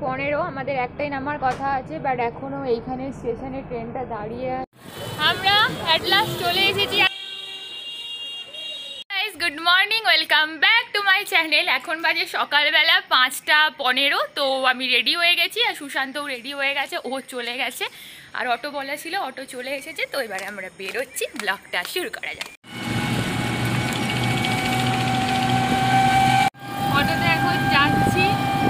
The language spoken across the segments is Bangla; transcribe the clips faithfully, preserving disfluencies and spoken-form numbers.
পনেরো আমাদের একটাই নামার কথা আছে, বাট এখনো এইখানে স্টেশনে ট্রেনটা দাঁড়িয়ে আছে। আমরা অ্যাট লাস্ট চলে এসেছি। Good morning, welcome back to my channel. এখন বাজে সকালবেলা পাঁচটা পনেরো। তো আমি রেডি হয়ে গেছি আর সুশান্তও রেডি হয়ে গেছে, ও চলে গেছে। আর অটো বলা ছিল, অটো চলে এসেছে। তো এবারে আমরা বেরোচ্ছি, ব্লগটা শুরু করা যাক। অটোতে এখন যাচ্ছি।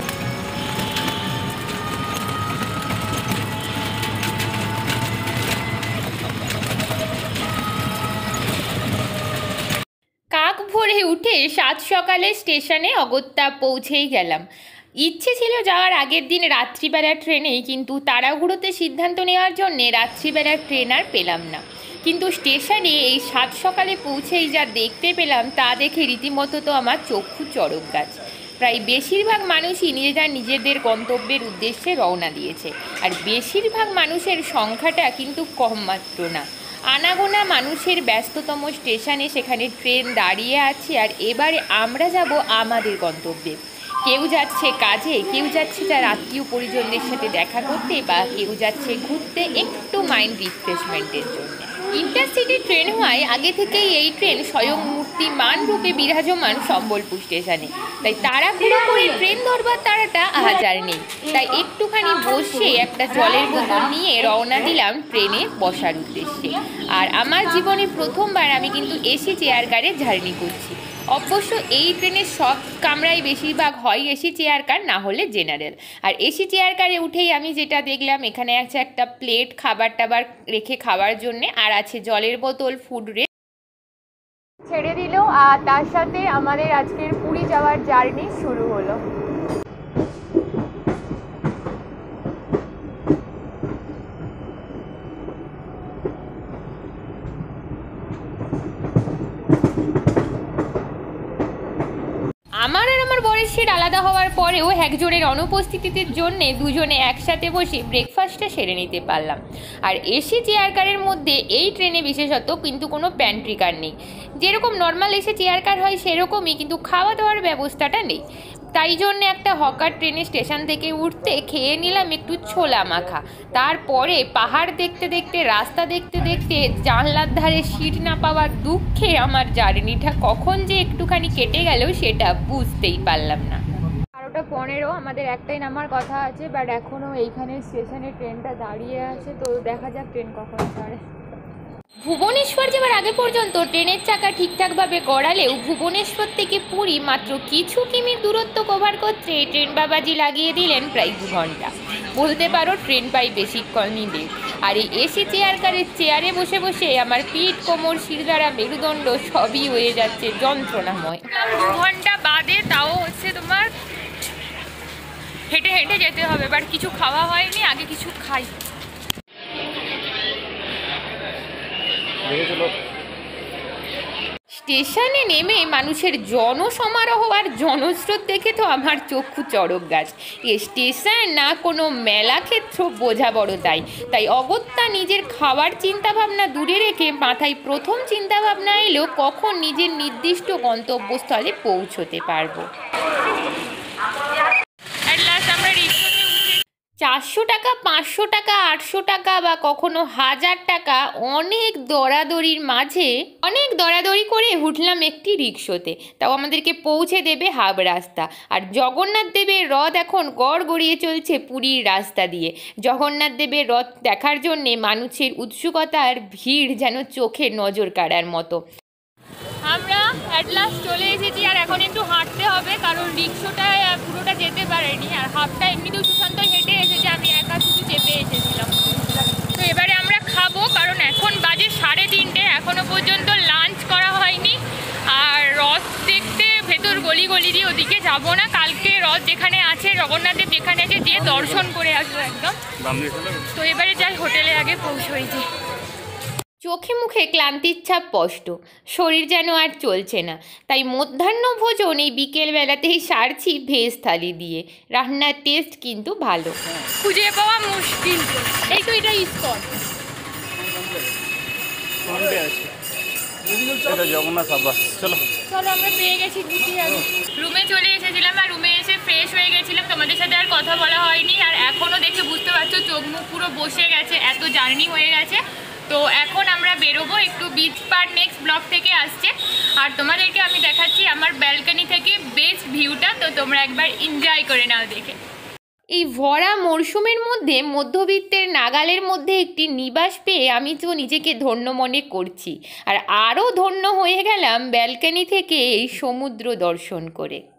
কাক ভোরে উঠে সাত সকালে স্টেশনে অগত্যা পৌঁছেই গেলাম। ইচ্ছে ছিল যাওয়ার আগের দিন রাত্রিবেলার ট্রেনেই, কিন্তু তাড়াহুড়োতে সিদ্ধান্ত নেওয়ার জন্যে রাত্রিবেলার ট্রেন আর পেলাম না। কিন্তু স্টেশনে এই সাত সকালে পৌঁছেই যা দেখতে পেলাম তা দেখে রীতিমতো তো আমার চক্ষু চড়ক গাছ। প্রায় বেশিরভাগ মানুষই নিজেরা নিজেদের গন্তব্যের উদ্দেশ্যে রওনা দিয়েছে, আর বেশিরভাগ মানুষের সংখ্যাটা কিন্তু কম মাত্র না। আনাগোনা মানুষের ব্যস্ততম স্টেশনে সেখানে ট্রেন দাঁড়িয়ে আছে, আর এবারে আমরা যাব আমাদের গন্তব্যে। কেউ যাচ্ছে কাজে, কেউ যাচ্ছে তার আত্মীয় পরিজনদের সাথে দেখা করতে, বা কেউ যাচ্ছে ঘুরতে একটু মাইন্ড রিফ্রেশমেন্টের জন্য। ইন্টারসিটি ট্রেন হওয়ায় আগে থেকেই এই ট্রেন স্বয়ং মূর্তিমান রূপে বিরাজমান সম্বলপুর স্টেশনে। তাই তাড়াহুড়ো করে ট্রেন ধরবার তাড়াটা আহাজার নেই। তাই একটুখানি বসে একটা জলের বোতল নিয়ে রওনা দিলাম ট্রেনে বসার উদ্দেশ্যে। আর আমার জীবনে প্রথমবার আমি কিন্তু এসি চেয়ার কারে জার্নি করছি। অবশ্য এই ট্রেনের সব কামরাই বেশিরভাগ হয় এসি চেয়ার কার, না হলে জেনারেল। আর এসি চেয়ার কারে উঠেই আমি যেটা দেখলাম, এখানে আছে একটা প্লেট খাবার টাবার রেখে খাওয়ার জন্যে, আর আছে জলের বোতল, ফুড রে ছেড়ে দিল। আর তার সাথে আমাদের আজকের পুরী যাওয়ার জার্নি শুরু হলো। আমার আর আমার বরের সিট আলাদা হওয়ার পরেও একজনের অনুপস্থিতির জন্যে দুজনে একসাথে বসে ব্রেকফাস্টটা সেরে নিতে পারলাম। আর এসি চেয়ার কারের মধ্যে এই ট্রেনে বিশেষত কিন্তু কোনো প্যান্ট্রি কার নেই। যেরকম নর্মাল এসি চেয়ার কার হয় সেরকমই, কিন্তু খাওয়া দাওয়ার ব্যবস্থাটা নেই। তাই জন্যে একটা হকার ট্রেনে স্টেশন থেকে উঠতে খেয়ে নিলাম একটু ছোলা মাখা। তারপরে পাহাড় দেখতে দেখতে, রাস্তা দেখতে দেখতে, জানলার ধারে সিট না পাওয়ার দুঃখে আমার জার্নিটা কখন যে একটুখানি কেটে গেল সেটা বুঝতেই পারলাম না। বারোটা পনেরো আমাদের একটাই নামার কথা আছে, বাট এখনও এইখানে স্টেশনে ট্রেনটা দাঁড়িয়ে আছে। তো দেখা যাক ট্রেন কখন ছাড়ে। ভুবনেশ্বর যাওয়ার আগে পর্যন্ত ট্রেনের চাকা ঠিকঠাকভাবে গড়ালেও ভুবনেশ্বর থেকে পুরী মাত্র কিছু কিমি দূরত্ব কভার করতে ট্রেন বাবাজি লাগিয়ে দিলেন প্রায় দু ঘন্টা। বলতে পারো ট্রেন পাই বেশিক্ষণই দেব। আর এই এসি চেয়ার কারের চেয়ারে বসে বসে আমার পিঠ, কোমর, শিরদাঁড়া, মেরুদণ্ড সবই হয়ে যাচ্ছে যন্ত্রণাময়। দু ঘন্টা বাদে তাও হচ্ছে তোমার হেঁটে হেঁটে যেতে হবে, বাট কিছু খাওয়া হয়নি, আগে কিছু খাই। স্টেশনে নেমে মানুষের জনসমারোহ আর জনস্রোত দেখে তো আমার চক্ষু চড়ক গাছ। এ স্টেশন না কোনো মেলা ক্ষেত্র বোঝা বড় তাই তাই অগত্যা নিজের খাওয়ার চিন্তাভাবনা দূরে রেখে মাথায় প্রথম চিন্তাভাবনা এলো কখন নিজের নির্দিষ্ট গন্তব্যস্থলে পৌঁছতে পারবো। চারশো টাকা, পাঁচশো টাকা, আটশো টাকা বা কখনো হাজার টাকা অনেক দরাদরির মাঝে অনেক দরাদরি করে উঠলাম একটি রিক্সোতে। তাও আমাদেরকে পৌঁছে দেবে হাব রাস্তা। আর জগন্নাথ দেবের রথ এখন গড় গড়িয়ে চলছে পুরীর রাস্তা দিয়ে। জগন্নাথ দেবের রথ দেখার জন্যে মানুষের উৎসুকতার ভিড় যেন চোখে নজর কাড়ার মতো। আমরা অ্যাট লাস্ট চলে এসেছি, আর এখন একটু হাঁটতে হবে, কারণ রিক্সোটায় পুরোটা যেতে পারেনি, আর হাফটা এমনিতেও সুশান্ত হেঁটে এসেছে, আমি একা শুধু চেপে এসেছিলাম। তো এবারে আমরা খাবো, কারণ এখন বাজে সাড়ে তিনটে, এখনও পর্যন্ত লাঞ্চ করা হয়নি। আর রথ দেখতে ভেতর গলি গলি দিয়ে ওদিকে যাবো না, কালকে রথ যেখানে আছে, জগন্নাথ দেব যেখানে আছে, দিয়ে দর্শন করে আসবো একদম। তো এবারে যাই হোটেলে আগে পৌঁছইছি। চোখে মুখে ক্লান্তির ছাপ স্পষ্ট, শরীর যেন আর চলছে না। তাই মধ্যাহ্ন ভোজন এই বিকেলবেলাতেই সারছি ভেজ থালি দিয়ে। রান্নার টেস্ট কিন্তু ভালো, খুঁজে পাওয়া মুশকিল। এই তো এটা ইসকন এটা জগন্নাথ আবাস। চলো চলো আমরা পেয়ে গেছি ঘুরতে যাবো। রুমে চলে এসেছিলাম আর রুমে এসে ফ্রেশ হয়ে গেছিলাম, তোমাদের সাথে আর কথা বলা হয়নি। আর এখনও দেখে বুঝতে পারছো চোখ মুখ পুরো বসে গেছে, এত জার্নি হয়ে গেছে। তো এখন আমরা বেরোবো একটু বিচ পার, নেক্সট ব্লক থেকে আসছে। আর তোমাদেরকে আমি দেখাচ্ছি আমার ব্যালকনি থেকে বেস্ট ভিউটা, তো তোমরা একবার এনজয় করে নাও দেখে। এই ভরা মরশুমের মধ্যে মধ্যবিত্তের নাগালের মধ্যে একটি নিবাস পেয়ে আমি তো নিজেকে ধন্য মনে করছি। আর আরও ধন্য হয়ে গেলাম ব্যালকনি থেকে এই সমুদ্র দর্শন করে।